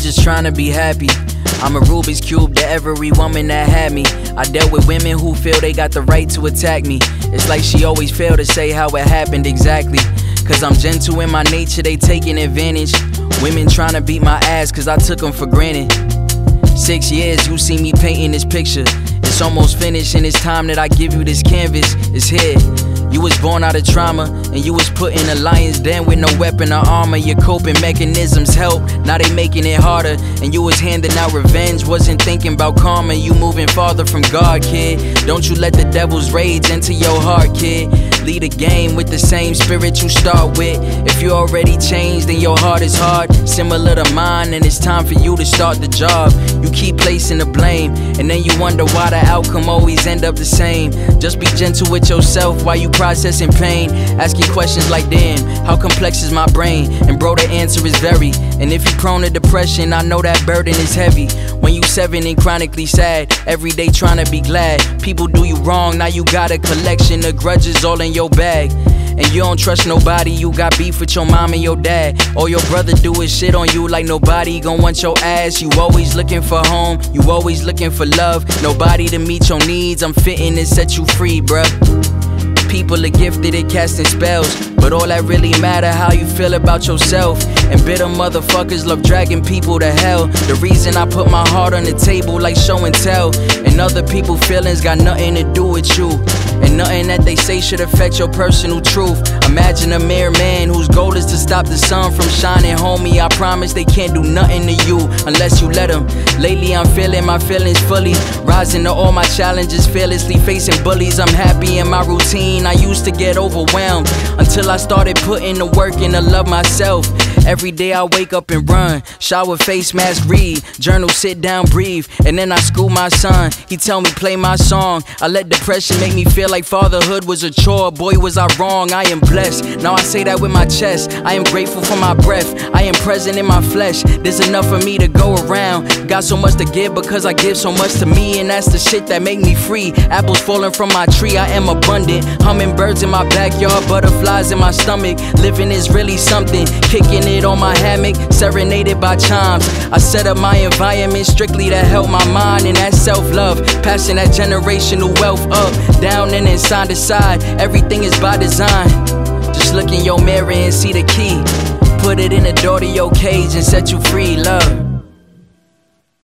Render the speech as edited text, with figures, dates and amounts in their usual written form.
just trying to be happy. I'm a Rubik's Cube to every woman that had me. I dealt with women who feel they got the right to attack me. It's like she always failed to say how it happened exactly. Cause I'm gentle in my nature, they taking advantage. Women trying to beat my ass cause I took them for granted. 6 years you see me painting this picture. It's almost finished and it's time that I give you this canvas. It's here. You was born out of trauma, and you was put in a lion's den with no weapon or armor. Your coping mechanisms help, now they making it harder. And you was handing out revenge, wasn't thinking about karma. You moving farther from God, kid. Don't you let the devil's rage enter your heart, kid. Lead a game with the same spirit you start with. If you already changed, then your heart is hard, similar to mine, and it's time for you to start the job. You keep placing the blame, and then you wonder why the outcome always end up the same. Just be gentle with yourself while you processing pain. Asking questions like, damn, how complex is my brain? And bro, the answer is very. And if you're prone to depression, I know that burden is heavy. When you 7 and chronically sad, every day trying to be glad. People do you wrong, now you got a collection of grudges all in your bag. And you don't trust nobody, you got beef with your mom and your dad. All your brother do is shit on you like nobody gon' want your ass. You always looking for home, you always looking for love. Nobody to meet your needs, I'm fitting to set you free, bruh. People are gifted at casting spells, but all that really matter how you feel about yourself. And bitter motherfuckers love dragging people to hell. The reason I put my heart on the table like show and tell. And other people's feelings got nothing to do with you. And nothing that they say should affect your personal truth. Imagine a mere man whose goal is to stop the sun from shining. Homie, I promise they can't do nothing to you unless you let them. Lately I'm feeling my feelings fully, rising to all my challenges fearlessly, facing bullies. I'm happy in my routine. I used to get overwhelmed until I started putting the work in to love myself. Every day I wake up and run, shower, face mask, read, journal, sit down, breathe. And then I school my son, he tell me play my song. I let depression make me feel like fatherhood was a chore. Boy, was I wrong, I am blessed. Now I say that with my chest. I am grateful for my breath, I am present in my flesh. There's enough for me to go around. Got so much to give because I give so much to me. And that's the shit that make me free. Apples falling from my tree, I am abundant. Hummingbirds in my backyard, butterflies in my stomach. Living is really something, kicking it on my hammock, serenaded by chimes. I set up my environment strictly to help my mind, and that's self-love, passing that generational wealth up, down and inside to side. Everything is by design. Just look in your mirror and see the key. Put it in the door to your cage and set you free, love.